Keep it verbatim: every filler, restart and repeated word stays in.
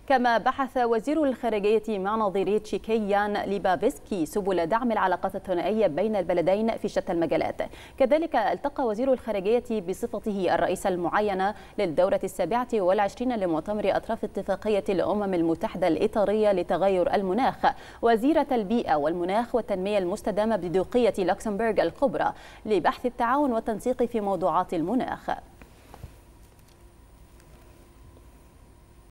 كما بحث وزير الخارجية مع نظيره تشيكي يان ليبافسكي سبل دعم العلاقات الثنائية بين البلدين في شتى المجالات. كذلك التقى وزير الخارجية بصفته الرئيس المعين للدورة السابعة والعشرين لمؤتمر أطراف اتفاقية الأمم المتحدة الإطارية لتغير المناخ وزيرة البيئة والمناخ والتنمية المستدامة بدوقية لوكسمبورغ الكبرى لبحث التعاون والتنسيق في موضوعات المناخ.